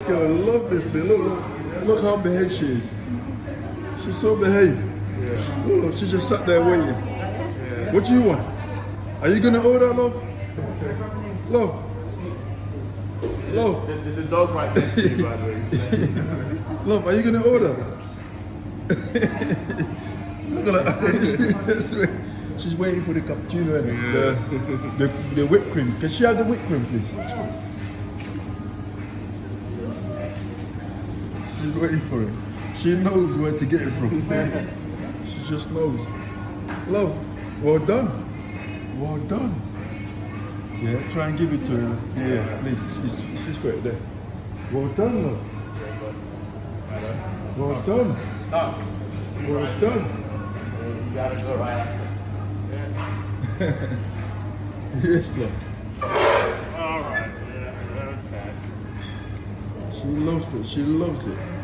girl loves this thing. Look how behaved she is. She's so behaved. Yeah. Look, she just sat there waiting. Yeah. What do you want? Are you gonna order, love? Love. Love. There's a dog right next to you, by the way. Love, are you gonna order? Look at that. She's waiting for the cappuccino, isn't it? Yeah. The whipped cream. Can she have the whipped cream, please? She's waiting for it. She knows where to get it from. She just knows. Love, well done. Well done. Yeah, try and give it to her. Yeah, please. She's got it there. Well done, love. Well done. Well done. You gotta go right after. Yes, love. Alright, yeah, okay. She loves it. She loves it.